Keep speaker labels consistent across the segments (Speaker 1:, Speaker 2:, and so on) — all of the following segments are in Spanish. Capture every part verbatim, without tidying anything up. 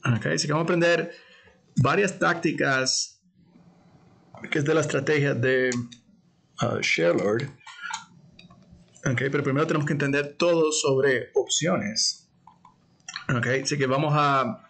Speaker 1: Okay, así que vamos a aprender varias tácticas que es de la estrategia de uh, Sharelord. Okay, pero primero tenemos que entender todo sobre opciones. Okay, así que vamos a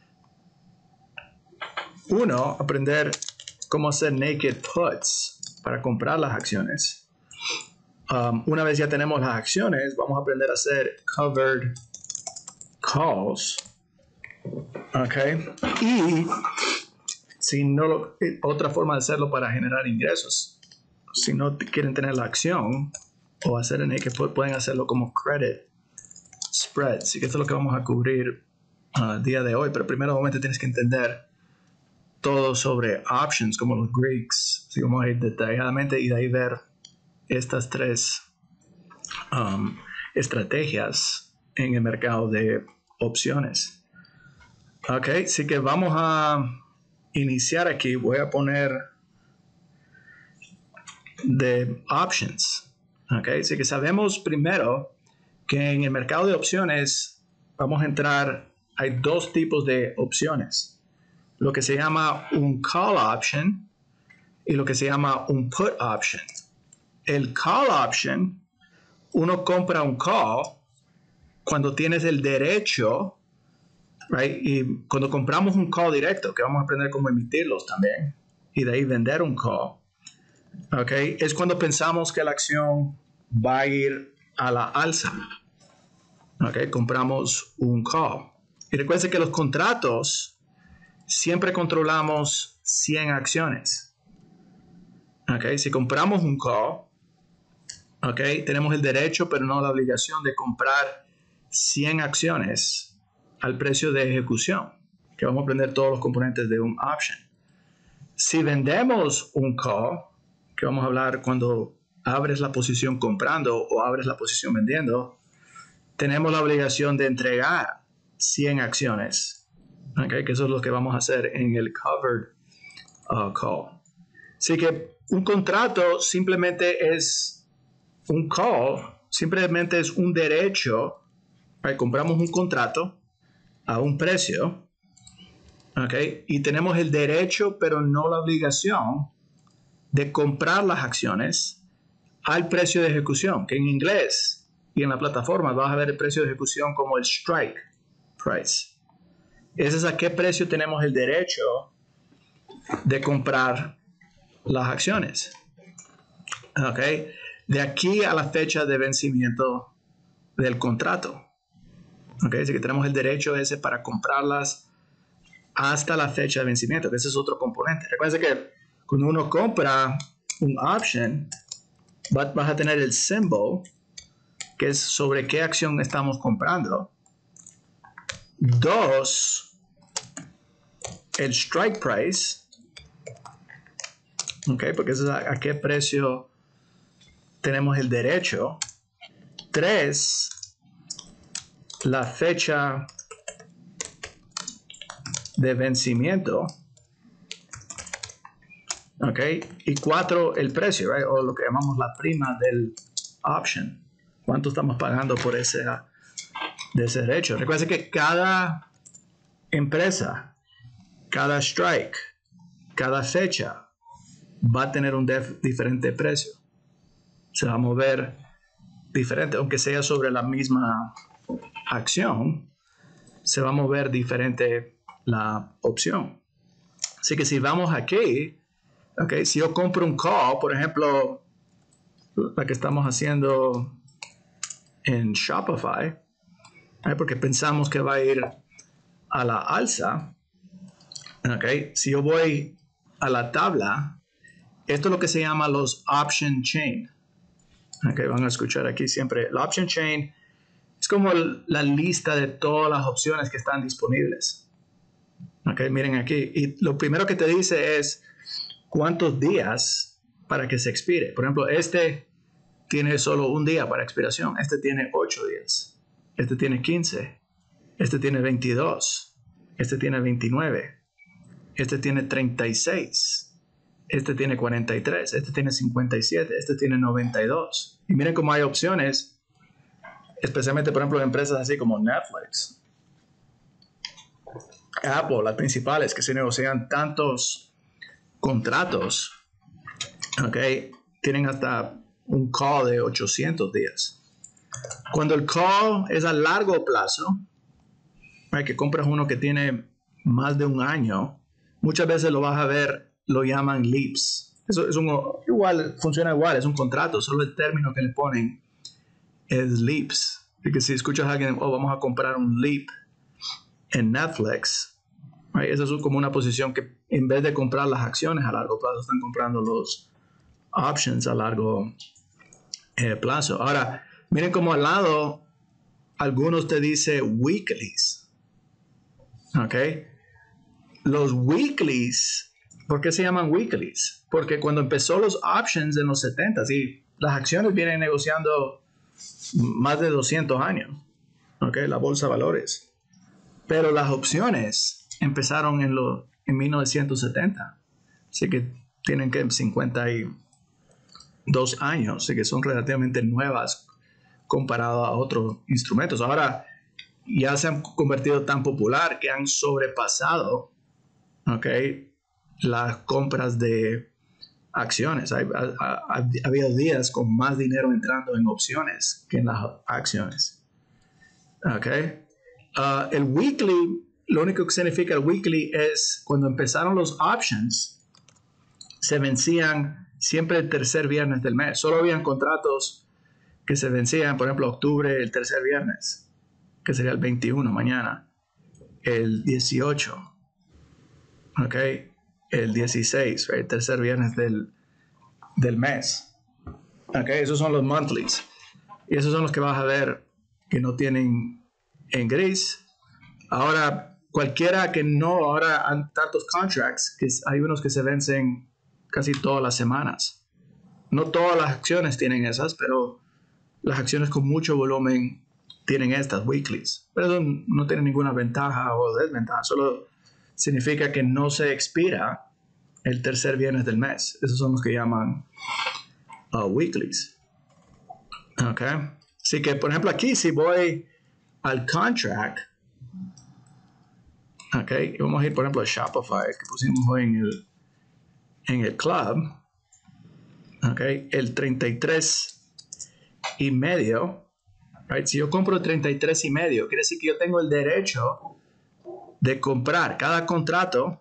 Speaker 1: uno, aprender cómo hacer naked puts para comprar las acciones. Um, una vez ya tenemos las acciones, vamos a aprender a hacer covered calls. Okay, y si no lo, otra forma de hacerlo para generar ingresos. Si no quieren tener la acción o hacer el naked put, pueden hacerlo como credit spread. Así que esto es lo que vamos a cubrir uh, el día de hoy. Pero primero, obviamente, tienes que entender todo sobre options, como los Greeks. Así que vamos a ir detalladamente y de ahí ver estas tres um, estrategias en el mercado de opciones. Ok, así que vamos a iniciar aquí. Voy a poner de options. Ok, así que sabemos primero que en el mercado de opciones vamos a entrar, hay dos tipos de opciones. Lo que se llama un call option y lo que se llama un put option. El call option, uno compra un call cuando tienes el derecho, right? Y cuando compramos un call directo, que vamos a aprender cómo emitirlos también, y de ahí vender un call, okay, es cuando pensamos que la acción va a ir a la alza. Okay, compramos un call. Y recuerden que los contratos siempre controlamos cien acciones. Okay, si compramos un call, okay, tenemos el derecho pero no la obligación de comprar cien acciones al precio de ejecución, que vamos a aprender todos los componentes de un option. Si vendemos un call, que vamos a hablar cuando abres la posición comprando o abres la posición vendiendo, tenemos la obligación de entregar cien acciones. Okay, que eso es lo que vamos a hacer en el covered uh, call. Así que un contrato simplemente es un call, simplemente es un derecho. Right? Compramos un contrato a un precio, okay, y tenemos el derecho pero no la obligación de comprar las acciones al precio de ejecución, que en inglés y en la plataforma vas a ver el precio de ejecución como el strike price. Ese es a qué precio tenemos el derecho de comprar las acciones. Okay. De aquí a la fecha de vencimiento del contrato. Okay. Así que tenemos el derecho ese para comprarlas hasta la fecha de vencimiento, que ese es otro componente. Recuerden que cuando uno compra un option, vas a tener el symbol, que es sobre qué acción estamos comprando. Dos, el strike price, okay, porque eso es a, a qué precio tenemos el derecho. Tres, la fecha de vencimiento. Okay. Y cuatro, el precio, right? O lo que llamamos la prima del option. ¿Cuánto estamos pagando por ese, de ese derecho? Recuerden que cada empresa, cada strike, cada fecha va a tener un diferente precio. Se va a mover diferente, aunque sea sobre la misma acción, se va a mover diferente la opción. Así que si vamos aquí, okay, si yo compro un call, por ejemplo, la que estamos haciendo en Shopify, ¿eh? Porque pensamos que va a ir a la alza, okay, si yo voy a la tabla, esto es lo que se llama los option chain. Okay, van a escuchar aquí siempre. La option chain es como la lista de todas las opciones que están disponibles. Okay, miren aquí. Y lo primero que te dice es cuántos días para que se expire. Por ejemplo, este tiene solo un día para expiración. Este tiene ocho días. Este tiene quince. Este tiene veintidós. Este tiene veintinueve. Este tiene treinta y seis. Este tiene cuarenta y tres, este tiene cincuenta y siete, este tiene noventa y dos. Y miren cómo hay opciones, especialmente por ejemplo en empresas así como Netflix. Apple, las principales que se negocian tantos contratos, ¿ok? Tienen hasta un call de ochocientos días. Cuando el call es a largo plazo, ¿right? Que compras uno que tiene más de un año, muchas veces lo vas a ver, lo llaman leaps. Eso es un, igual, funciona igual, es un contrato, solo el término que le ponen es leaps. Así que si escuchas a alguien, oh, vamos a comprar un leap en Netflix, right? Eso es como una posición que en vez de comprar las acciones a largo plazo, están comprando los options a largo eh, plazo. Ahora, miren como al lado, algunos te dicen weeklies. ¿Ok? Los weeklies, ¿por qué se llaman weeklies? Porque cuando empezó los options en los setenta, y las acciones vienen negociando más de doscientos años, ¿ok? La bolsa de valores. Pero las opciones empezaron en, lo, en mil novecientos setenta, así que tienen que cincuenta y dos años, así que son relativamente nuevas comparado a otros instrumentos. Ahora ya se han convertido tan popular que han sobrepasado, ¿okay?, las compras de acciones. Ha, ha, ha, ha habido días con más dinero entrando en opciones que en las acciones. ¿Okay? Uh, el weekly, lo único que significa el weekly es cuando empezaron los options, se vencían siempre el tercer viernes del mes. Solo habían contratos que se vencían, por ejemplo, octubre, el tercer viernes, que sería el veintiuno mañana, el dieciocho, ¿ok? El dieciséis, ¿right? El tercer viernes del, del mes. ¿Ok? Esos son los monthlies. Y esos son los que vas a ver que no tienen en gris. Ahora, cualquiera que no, ahora hay tantos contracts, que hay unos que se vencen casi todas las semanas. No todas las acciones tienen esas, pero las acciones con mucho volumen tienen estas weeklies. Pero eso no tiene ninguna ventaja o desventaja, solo significa que no se expira el tercer viernes del mes. Esos son los que llaman uh, weeklies. Ok. Así que, por ejemplo, aquí si voy al contract, ok, y vamos a ir, por ejemplo, a Shopify, que pusimos hoy en el, en el club, ok, el treinta y tres y medio, right? Si yo compro treinta y tres y medio, quiere decir que yo tengo el derecho de comprar cada contrato.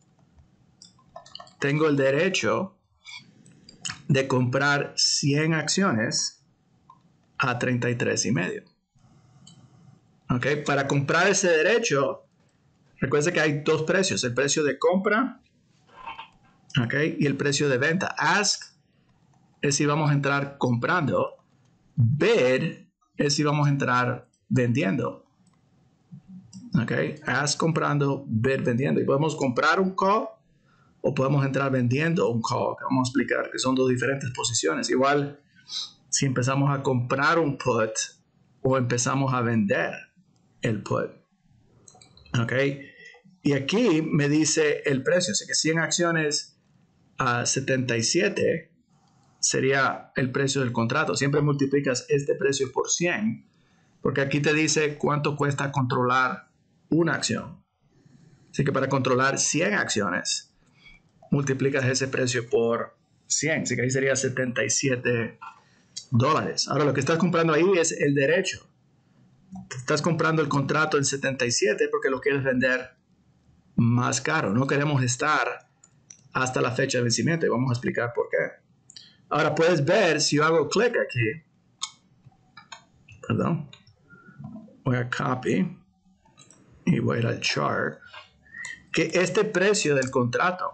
Speaker 1: Tengo el derecho de comprar cien acciones a treinta y tres y medio. ¿Ok? Para comprar ese derecho, recuerda que hay dos precios, el precio de compra, ¿ok?, y el precio de venta. Ask es si vamos a entrar comprando. Bid es si vamos a entrar vendiendo. ¿Ok? Ask comprando, bid vendiendo. Y podemos comprar un call o podemos entrar vendiendo un call, que vamos a explicar que son dos diferentes posiciones. Igual, si empezamos a comprar un put o empezamos a vender el put. ¿Ok? Y aquí me dice el precio, así que cien acciones a setenta y siete sería el precio del contrato. Siempre multiplicas este precio por cien, porque aquí te dice cuánto cuesta controlar una acción. Así que para controlar cien acciones, multiplicas ese precio por cien, así que ahí sería setenta y siete dólares. Ahora lo que estás comprando ahí es el derecho. Estás comprando el contrato en setenta y siete porque lo quieres vender más caro. No queremos estar hasta la fecha de vencimiento y vamos a explicar por qué. Ahora puedes ver, si yo hago clic aquí, perdón, voy a copy y voy a ir al chart, que este precio del contrato,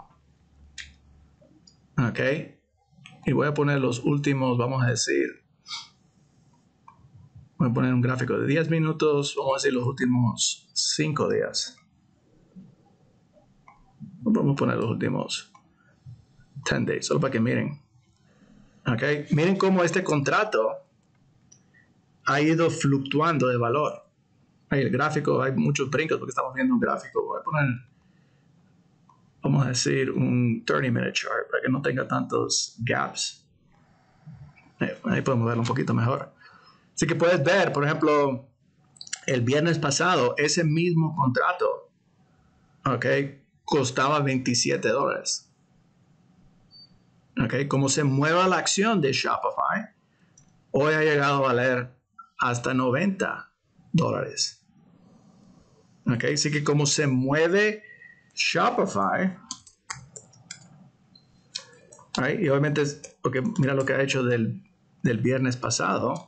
Speaker 1: ok, y voy a poner los últimos, vamos a decir, voy a poner un gráfico de diez minutos, vamos a decir los últimos cinco días. Vamos a poner los últimos diez days, solo para que miren. Ok, miren cómo este contrato ha ido fluctuando de valor. Ahí el gráfico, hay muchos brincos porque estamos viendo un gráfico. Voy a poner, vamos a decir, un thirty minute chart para que no tenga tantos gaps. Ahí podemos verlo un poquito mejor. Así que puedes ver, por ejemplo, el viernes pasado, ese mismo contrato ok, costaba veintisiete dólares. Ok, como se mueva la acción de Shopify, hoy ha llegado a valer hasta noventa dólares. Ok, así que como se mueve Shopify, right, y obviamente, es porque mira lo que ha hecho del, del viernes pasado.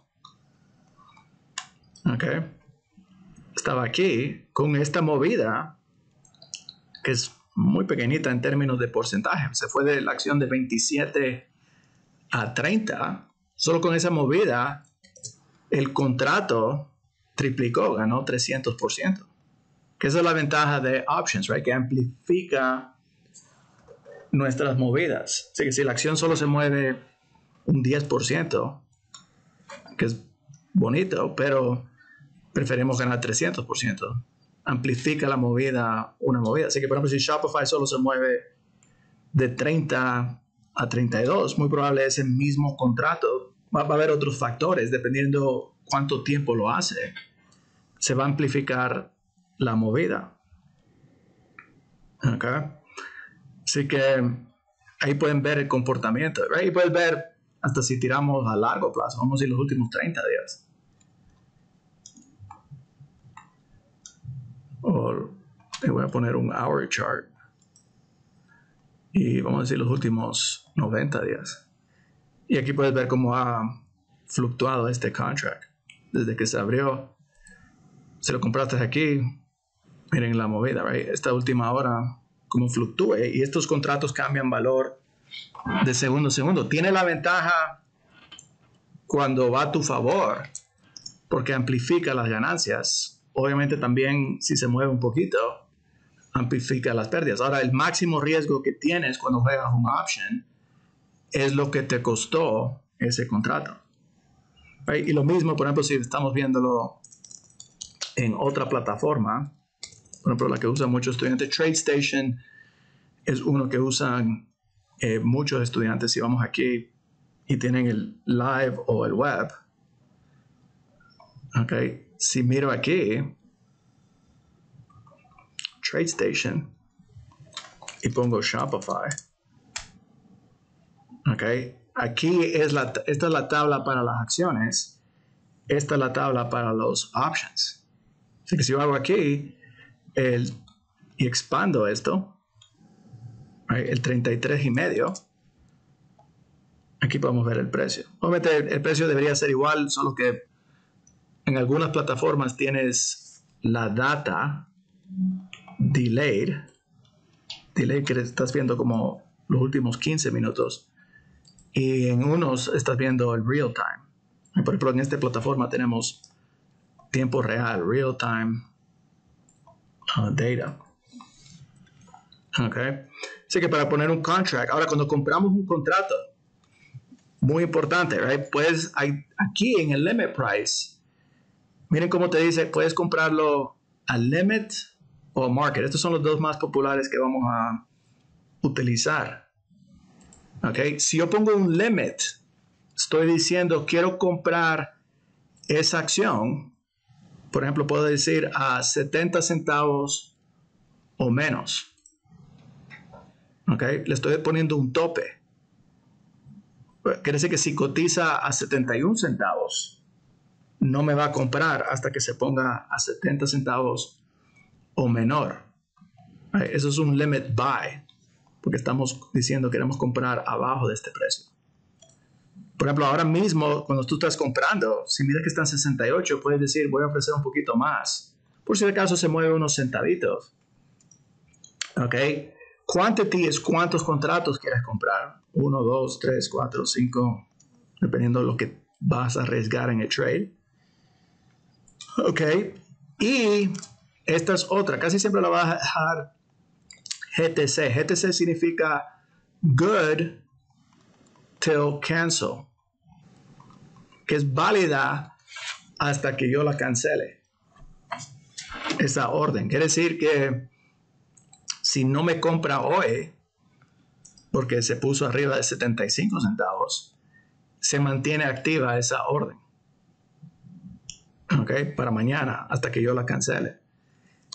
Speaker 1: Ok, estaba aquí con esta movida que es muy pequeñita en términos de porcentaje. Se fue de la acción de veintisiete a treinta. Solo con esa movida, el contrato triplicó, ganó trescientos por ciento. Que esa es la ventaja de options, right? Que amplifica nuestras movidas. Así que si la acción solo se mueve un diez por ciento, que es bonito, pero preferimos ganar trescientos por ciento. Amplifica la movida, una movida. Así que, por ejemplo, si Shopify solo se mueve de treinta a treinta y dos, muy probable ese mismo contrato va, va a haber otros factores, dependiendo cuánto tiempo lo hace, se va a amplificar la movida. Okay. Así que ahí pueden ver el comportamiento, right? Y pueden ver hasta si tiramos a largo plazo, vamos a ir los últimos treinta días. O le voy a poner un hour chart. Y vamos a decir los últimos noventa días. Y aquí puedes ver cómo ha fluctuado este contract. Desde que se abrió, si lo compraste aquí, miren la movida, right? Esta última hora, cómo fluctúe. Y estos contratos cambian valor de segundo a segundo. Tiene la ventaja cuando va a tu favor, porque amplifica las ganancias. Obviamente también, si se mueve un poquito, amplifica las pérdidas. Ahora, el máximo riesgo que tienes cuando juegas un option es lo que te costó ese contrato. Right? Y lo mismo, por ejemplo, si estamos viéndolo en otra plataforma, por ejemplo, la que usan muchos estudiantes, TradeStation es uno que usan eh, muchos estudiantes. Si vamos aquí y tienen el live o el web, ok, si miro aquí, TradeStation, y pongo Shopify, ok, aquí es la, esta es la tabla para las acciones, esta es la tabla para los options. Así que si yo hago aquí el, y expando esto, right, el treinta y tres y medio, aquí podemos ver el precio. Obviamente el, el precio debería ser igual, solo que en algunas plataformas tienes la data delayed, delayed que estás viendo como los últimos quince minutos, y en unos estás viendo el real time. Por ejemplo, en esta plataforma tenemos tiempo real, real time uh, data. Okay. Así que para poner un contract, ahora cuando compramos un contrato, muy importante, right? Pues hay, aquí en el limit price, miren cómo te dice, puedes comprarlo al limit o market. Estos son los dos más populares que vamos a utilizar. Okay. Si yo pongo un limit, estoy diciendo quiero comprar esa acción. Por ejemplo, puedo decir a setenta centavos o menos. Okay. Le estoy poniendo un tope. Quiere decir que si cotiza a setenta y un centavos, no me va a comprar hasta que se ponga a setenta centavos o menor. Right. Eso es un limit buy, porque estamos diciendo que queremos comprar abajo de este precio. Por ejemplo, ahora mismo, cuando tú estás comprando, si miras que está en sesenta y ocho, puedes decir, voy a ofrecer un poquito más. Por si acaso se mueve unos centavitos. Ok. Quantity es cuántos contratos quieres comprar. Uno, dos, tres, cuatro, cinco, dependiendo de lo que vas a arriesgar en el trade. Ok. Y esta es otra. Casi siempre la vas a dejar G T C. G T C significa good till cancel, que es válida hasta que yo la cancele. Esa orden. Quiere decir que si no me compra hoy, porque se puso arriba de setenta y cinco centavos, se mantiene activa esa orden. ¿Ok? Para mañana, hasta que yo la cancele.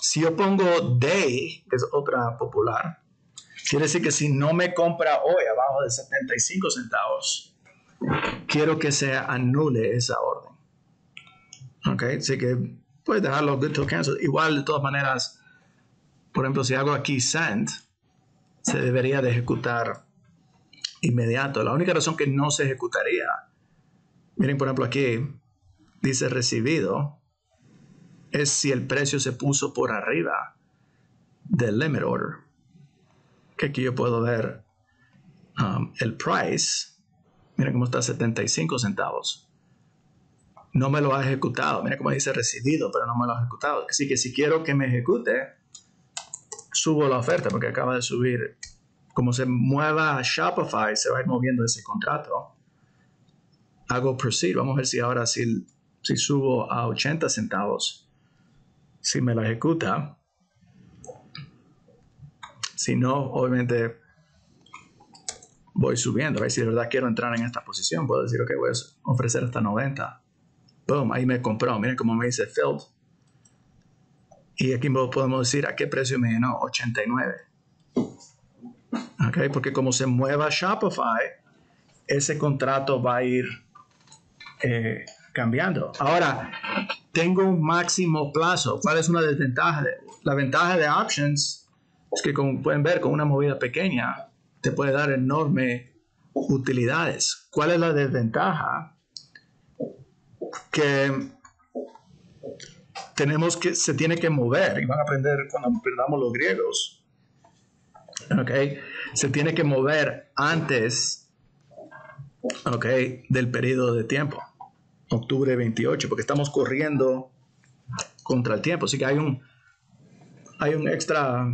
Speaker 1: Si yo pongo day, que es otra popular, quiere decir que si no me compra hoy abajo de setenta y cinco centavos, quiero que se anule esa orden. Ok, así que puedes dejarlo good to cancel. Igual, de todas maneras, por ejemplo, si hago aquí send, se debería de ejecutar inmediato. La única razón que no se ejecutaría, miren por ejemplo aquí, dice recibido, es si el precio se puso por arriba del limit order. Que aquí yo puedo ver um, el price. Miren cómo está setenta y cinco centavos. No me lo ha ejecutado. Miren cómo dice recibido, pero no me lo ha ejecutado. Así que si quiero que me ejecute, subo la oferta porque acaba de subir. Como se mueva a Shopify, se va a ir moviendo ese contrato. Hago proceed. Vamos a ver si ahora si, si subo a ochenta centavos, si me lo ejecuta. Si no, obviamente voy subiendo. ¿Right? Si de verdad quiero entrar en esta posición, puedo decir, ok, voy a ofrecer hasta noventa. Boom, ahí me compró. Miren cómo me dice filled. Y aquí podemos decir a qué precio me llenó, ochenta y nueve. Okay, porque como se mueva Shopify, ese contrato va a ir eh, cambiando. Ahora, tengo un máximo plazo. ¿Cuál es una desventaja? De, la ventaja de options es que, como pueden ver, con una movida pequeña te puede dar enormes utilidades. ¿Cuál es la desventaja? Que tenemos que, se tiene que mover, y van a aprender cuando aprendamos los griegos. Okay, se tiene que mover antes, okay, del periodo de tiempo, octubre veintiocho, porque estamos corriendo contra el tiempo. Así que hay un, hay un extra,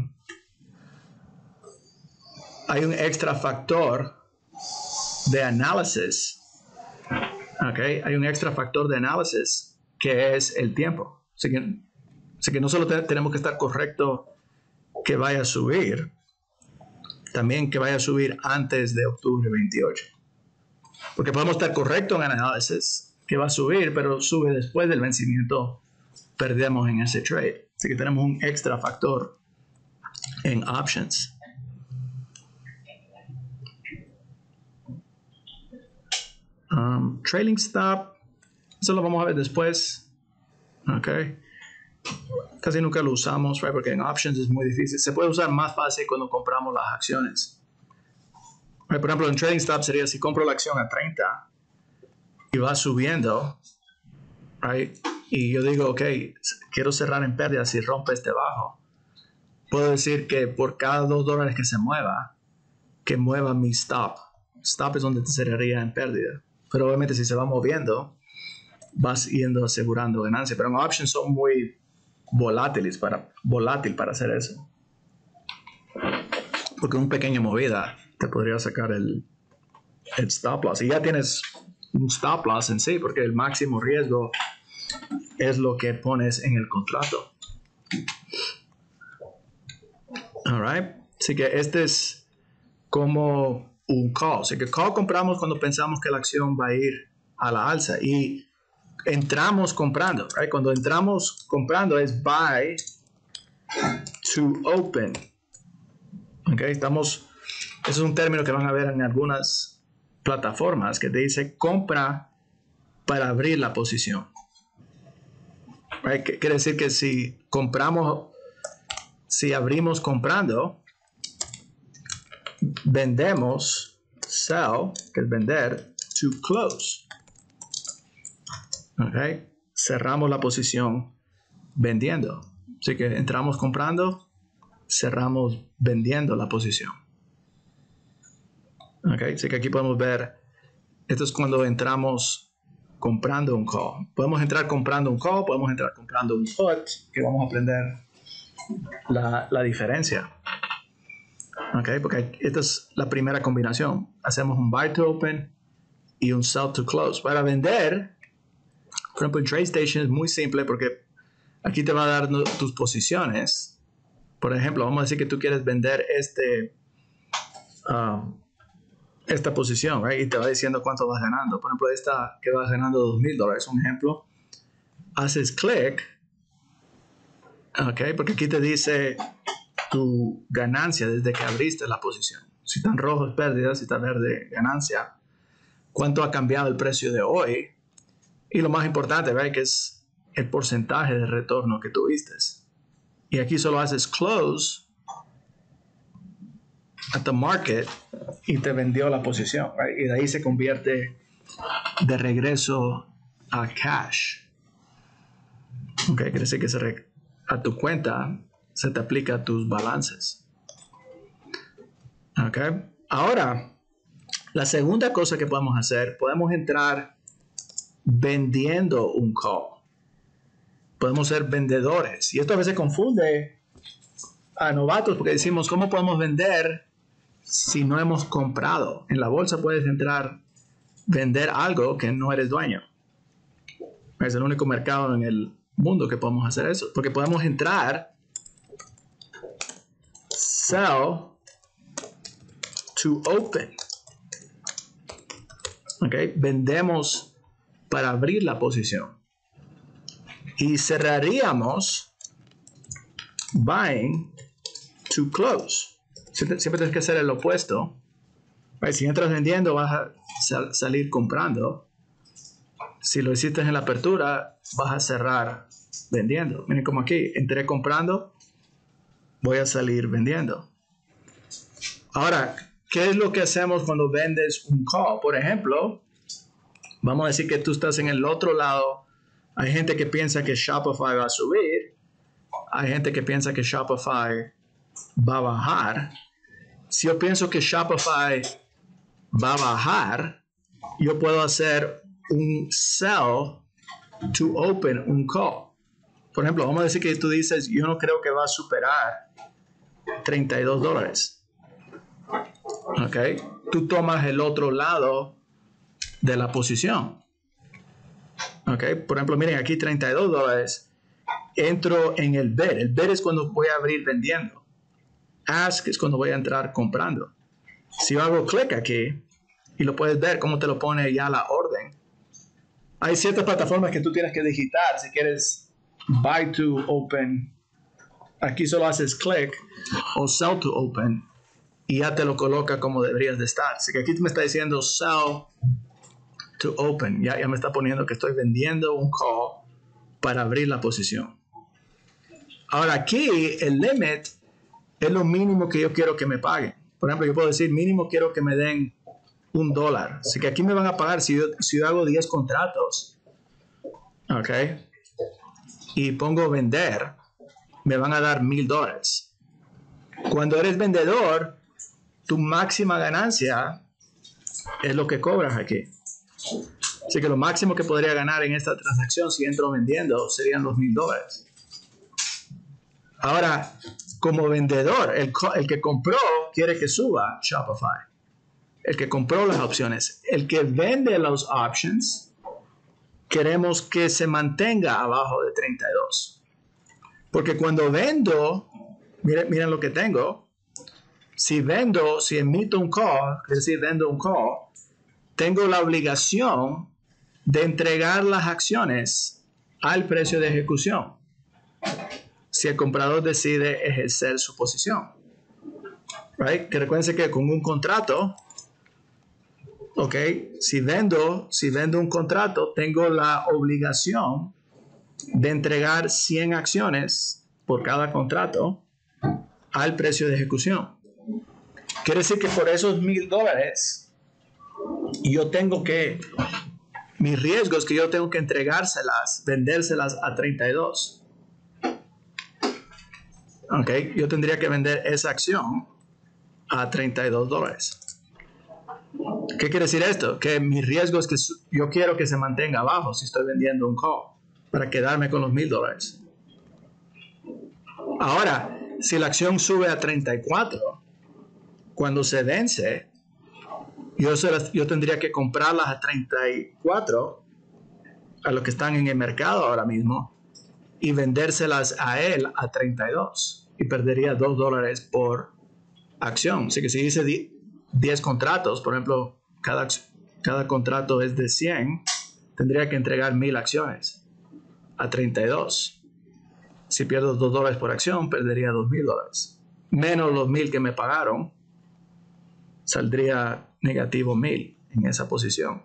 Speaker 1: hay un extra factor de análisis. Okay, hay un extra factor de análisis que es el tiempo. Así que, así que no solo te, tenemos que estar correcto que vaya a subir, también que vaya a subir antes de octubre veintiocho. Porque podemos estar correctos en el análisis que va a subir, pero sube después del vencimiento, perdemos en ese trade. Así que tenemos un extra factor en options. Um, trailing stop, eso lo vamos a ver después. Ok. Casi nunca lo usamos, right? Porque en options es muy difícil. Se puede usar más fácil cuando compramos las acciones. Right? Por ejemplo, en trading stop sería si compro la acción a treinta y va subiendo, right? Y yo digo, ok, quiero cerrar en pérdida si rompe este bajo. Puedo decir que por cada dos dólares que se mueva, que mueva mi stop. Stop es donde te cerraría en pérdida. Pero obviamente si se va moviendo, vas yendo asegurando ganancia. Pero en options son muy volátiles para, volátil para hacer eso. Porque una pequeña movida te podría sacar el, el stop loss. Y ya tienes un stop loss en sí, porque el máximo riesgo es lo que pones en el contrato. All right. Así que este es como un call. Así que call compramos cuando pensamos que la acción va a ir a la alza. Y entramos comprando. Right? Cuando entramos comprando es buy to open. Okay, estamos, ese es un término que van a ver en algunas plataformas que te dice compra para abrir la posición. Right? Quiere decir que si compramos, si abrimos comprando, vendemos, sell, que es vender, to close. Okay, cerramos la posición vendiendo. Así que entramos comprando, cerramos vendiendo la posición. Okay, así que aquí podemos ver, esto es cuando entramos comprando un call. Podemos entrar comprando un call, podemos entrar comprando un put, que vamos a aprender la, la diferencia. Okay, porque esta es la primera combinación. Hacemos un buy to open y un sell to close. Para vender, por ejemplo, en TradeStation es muy simple porque aquí te va a dar no, tus posiciones. Por ejemplo, vamos a decir que tú quieres vender este, uh, esta posición, right? Y te va diciendo cuánto vas ganando. Por ejemplo, esta que vas ganando dos mil dólares, un ejemplo. Haces clic, Ok, porque aquí te dice tu ganancia desde que abriste la posición. Si está en rojo es pérdida, si está verde ganancia. ¿Cuánto ha cambiado el precio de hoy? Y lo más importante, ¿verdad? Que es el porcentaje de retorno que tuviste. Y aquí solo haces close at the market y te vendió la posición, right? Y de ahí se convierte de regreso a cash. Ok, quiere decir que se re- a tu cuenta se te aplica tus balances. Ok, ahora la segunda cosa que podemos hacer, podemos entrar vendiendo un call. Podemos ser vendedores. Y esto a veces confunde a novatos porque decimos, ¿cómo podemos vender si no hemos comprado? En la bolsa puedes entrar, vender algo que no eres dueño. Es el único mercado en el mundo que podemos hacer eso. Porque podemos entrar, sell to open. Ok, vendemos para abrir la posición. Y cerraríamos buying to close. Siempre, siempre tienes que hacer el opuesto. Right? Si entras vendiendo, vas a sal- salir comprando. Si lo hiciste en la apertura, vas a cerrar vendiendo. Miren como aquí, entré comprando, voy a salir vendiendo. Ahora, ¿qué es lo que hacemos cuando vendes un call? Por ejemplo, vamos a decir que tú estás en el otro lado. Hay gente que piensa que Shopify va a subir. Hay gente que piensa que Shopify va a bajar. Si yo pienso que Shopify va a bajar, yo puedo hacer un sell to open un call. Por ejemplo, vamos a decir que tú dices, yo no creo que va a superar treinta y dos dólares. Ok, tú tomas el otro lado de la posición. Ok, por ejemplo, miren aquí treinta y dos dólares. Entro en el bid. El bid es cuando voy a abrir vendiendo. Ask es cuando voy a entrar comprando. Si yo hago clic aquí y lo puedes ver cómo te lo pone ya la orden. Hay ciertas plataformas que tú tienes que digitar si quieres buy to open. Aquí solo haces clic o sell to open y ya te lo coloca como deberías de estar. Así que aquí me está diciendo sell to open. Ya, ya me está poniendo que estoy vendiendo un call para abrir la posición. Ahora aquí el limit es lo mínimo que yo quiero que me paguen. Por ejemplo, yo puedo decir mínimo quiero que me den un dólar. Así que aquí me van a pagar si yo, si yo hago diez contratos. Ok. Y pongo vender, me van a dar mil dólares. Cuando eres vendedor, tu máxima ganancia es lo que cobras aquí. Así que lo máximo que podría ganar en esta transacción si entro vendiendo serían los mil dólares. Ahora, como vendedor, el, el que compró quiere que suba Shopify. El que compró las opciones. El que vende los options, queremos que se mantenga abajo de treinta y dos. Porque cuando vendo, miren, miren lo que tengo. Si vendo, si emito un call, es decir, vendo un call, tengo la obligación de entregar las acciones al precio de ejecución si el comprador decide ejercer su posición. Right? Que recuerden que con un contrato, ok, si vendo, si vendo un contrato, tengo la obligación de entregar cien acciones por cada contrato al precio de ejecución. Quiere decir que por esos mil dólares yo tengo que, mi riesgo es que yo tengo que entregárselas, vendérselas a treinta y dos. Ok, yo tendría que vender esa acción a treinta y dos dólares. ¿Qué quiere decir esto? Que mi riesgo es que yo quiero que se mantenga abajo si estoy vendiendo un call para quedarme con los mil dólares. Ahora, si la acción sube a treinta y cuatro, cuando se vence, yo, se las, yo tendría que comprarlas a treinta y cuatro, a los que están en el mercado ahora mismo, y vendérselas a él a treinta y dos. Y perdería dos dólares por acción. Así que si hice diez contratos, por ejemplo, cada, cada contrato es de cien, tendría que entregar mil acciones a treinta y dos. Si pierdo dos dólares por acción, perdería dos mil dólares. Menos los mil que me pagaron, saldría negativo mil en esa posición.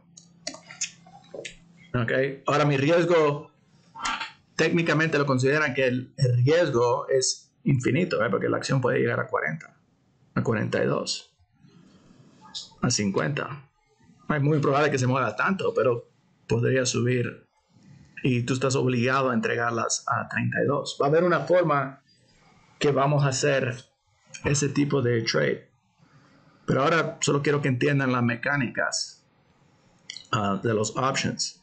Speaker 1: Okay. Ahora mi riesgo, técnicamente lo consideran que el, el riesgo es infinito, ¿eh? Porque la acción puede llegar a cuarenta, a cuarenta y dos, a cincuenta. Es muy probable que se mueva tanto, pero podría subir y tú estás obligado a entregarlas a treinta y dos. Va a haber una forma que vamos a hacer ese tipo de trade. Pero ahora solo quiero que entiendan las mecánicas uh, de los options.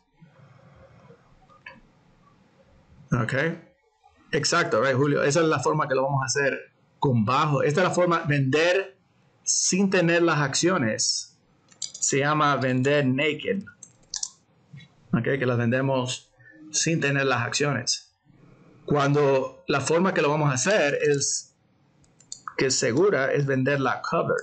Speaker 1: Ok. Exacto, right, Julio. Esa es la forma que lo vamos a hacer con bajo. Esta es la forma, vender sin tener las acciones. Se llama vender naked. Ok, que las vendemos sin tener las acciones. Cuando la forma que lo vamos a hacer es que es segura es venderla covered.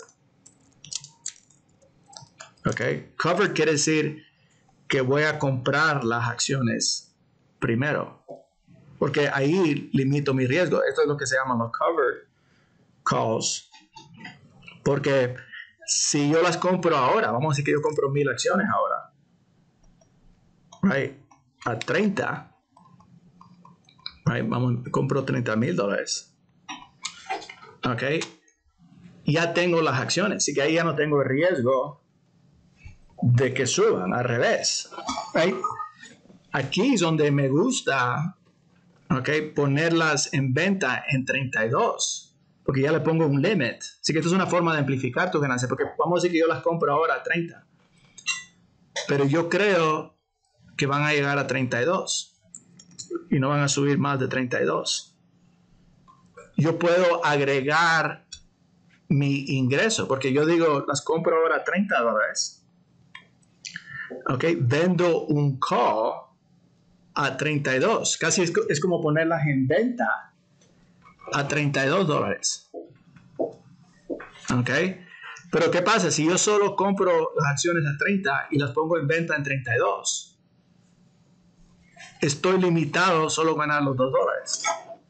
Speaker 1: Ok, covered quiere decir que voy a comprar las acciones primero. Porque ahí limito mi riesgo. Esto es lo que se llama los covered calls. Porque si yo las compro ahora, vamos a decir que yo compro mil acciones ahora, right, a treinta, right, vamos, compro treinta mil dólares. Ok. Ya tengo las acciones, así que ahí ya no tengo el riesgo de que suban, al revés. Right. Aquí es donde me gusta, okay, ponerlas en venta en treinta y dos, porque ya le pongo un limit. Así que esto es una forma de amplificar tu ganancia, porque vamos a decir que yo las compro ahora a treinta, pero yo creo que van a llegar a treinta y dos y no van a subir más de treinta y dos. Yo puedo agregar mi ingreso, porque yo digo, las compro ahora a treinta dólares. Ok, vendo un call a treinta y dos. Casi es, es como ponerlas en venta a treinta y dos dólares. Ok. Pero ¿qué pasa? Si yo solo compro las acciones a treinta y las pongo en venta en treinta y dos, estoy limitado solo a ganar los dos dólares.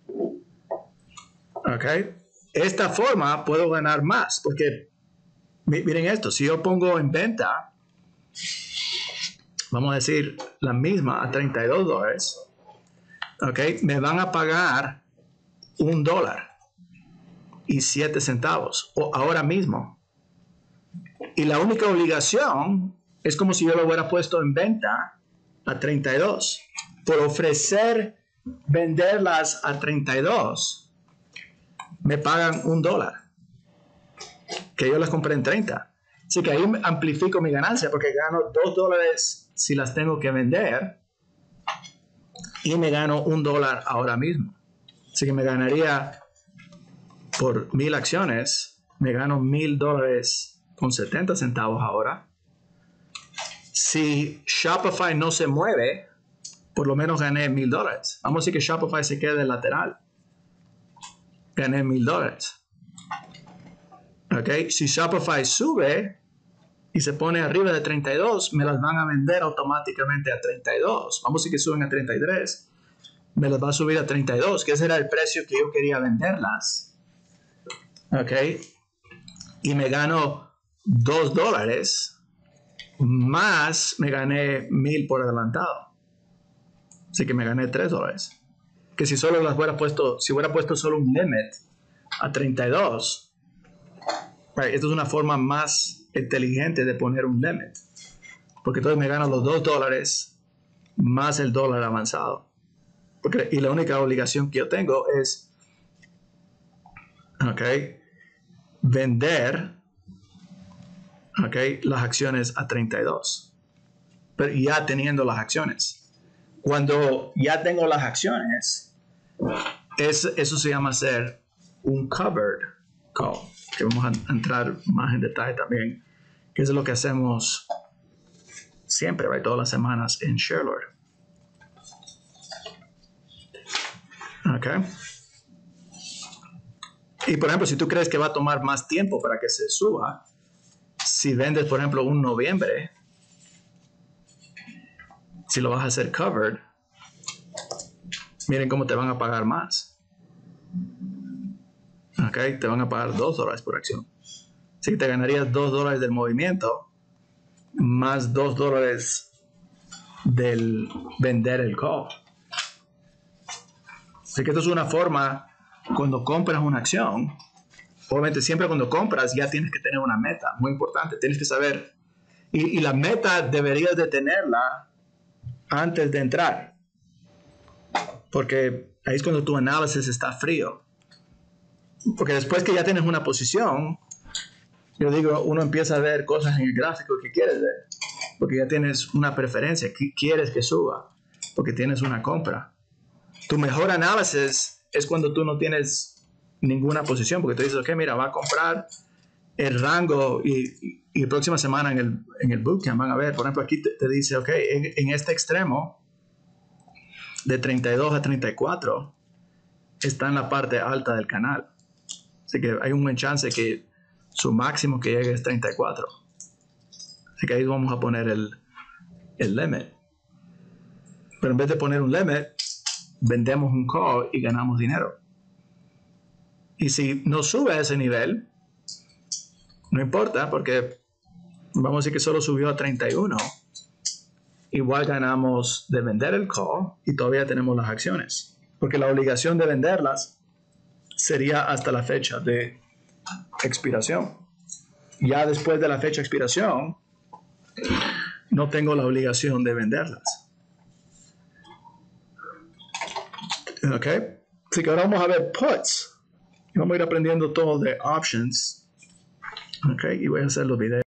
Speaker 1: Ok. Esta forma puedo ganar más, porque miren esto, si yo pongo en venta, vamos a decir la misma a treinta y dos dólares, ok, me van a pagar un dólar y siete centavos o ahora mismo. Y la única obligación es como si yo lo hubiera puesto en venta a treinta y dos. Por ofrecer venderlas a treinta y dos, me pagan un dólar, que yo las compré en treinta. Así que ahí amplifico mi ganancia, porque gano dos dólares si las tengo que vender y me gano un dólar ahora mismo. Así que me ganaría por mil acciones, me gano mil dólares con setenta centavos ahora. Si Shopify no se mueve, por lo menos gané mil dólares. Vamos a decir que Shopify se quede lateral. Gané mil dólares. Ok, si Shopify sube y se pone arriba de treinta y dos, me las van a vender automáticamente a treinta y dos. Vamos a decir que suben a treinta y tres, me las va a subir a treinta y dos, que ese era el precio que yo quería venderlas. Ok, y me gano dos dólares, más me gané mil por adelantado. Así que me gané tres dólares. Que si solo las hubiera puesto, si hubiera puesto solo un limit a treinta y dos, right, esto es una forma más inteligente de poner un limit, porque entonces me gano los dos dólares más el dólar avanzado. Porque, y la única obligación que yo tengo es, ok, vender, ok, las acciones a treinta y dos, pero ya teniendo las acciones. Cuando ya tengo las acciones, es, eso se llama ser un covered call, que vamos a entrar más en detalle también, que es lo que hacemos siempre, right, todas las semanas en Sharelord. Ok. Y por ejemplo, si tú crees que va a tomar más tiempo para que se suba, si vendes, por ejemplo, un noviembre, si lo vas a hacer covered, miren cómo te van a pagar más. Ok, te van a pagar dos dólares por acción. Así que te ganarías dos dólares del movimiento más dos dólares del vender el call. Así que esto es una forma, cuando compras una acción, obviamente siempre cuando compras ya tienes que tener una meta, muy importante, tienes que saber, y, y la meta deberías de tenerla antes de entrar, porque ahí es cuando tu análisis está frío. Porque después que ya tienes una posición, yo digo, uno empieza a ver cosas en el gráfico que quieres ver, porque ya tienes una preferencia, que quieres que suba, porque tienes una compra. Tu mejor análisis es cuando tú no tienes ninguna posición, porque tú dices, ok, mira, va a comprar el rango y, y la próxima semana en el, en el bootcamp van a ver, por ejemplo, aquí te, te dice, ok, en, en este extremo, de treinta y dos a treinta y cuatro, está en la parte alta del canal. Así que hay un buen chance que su máximo que llegue es treinta y cuatro. Así que ahí vamos a poner el, el limit. Pero en vez de poner un limit, vendemos un call y ganamos dinero. Y si no sube a ese nivel, no importa, porque vamos a decir que solo subió a treinta y uno. Igual ganamos de vender el call y todavía tenemos las acciones. Porque la obligación de venderlas sería hasta la fecha de expiración. Ya después de la fecha de expiración, no tengo la obligación de venderlas. ¿Ok? Así que ahora vamos a ver puts. Y vamos a ir aprendiendo todo de options. ¿Ok? Y voy a hacer los videos.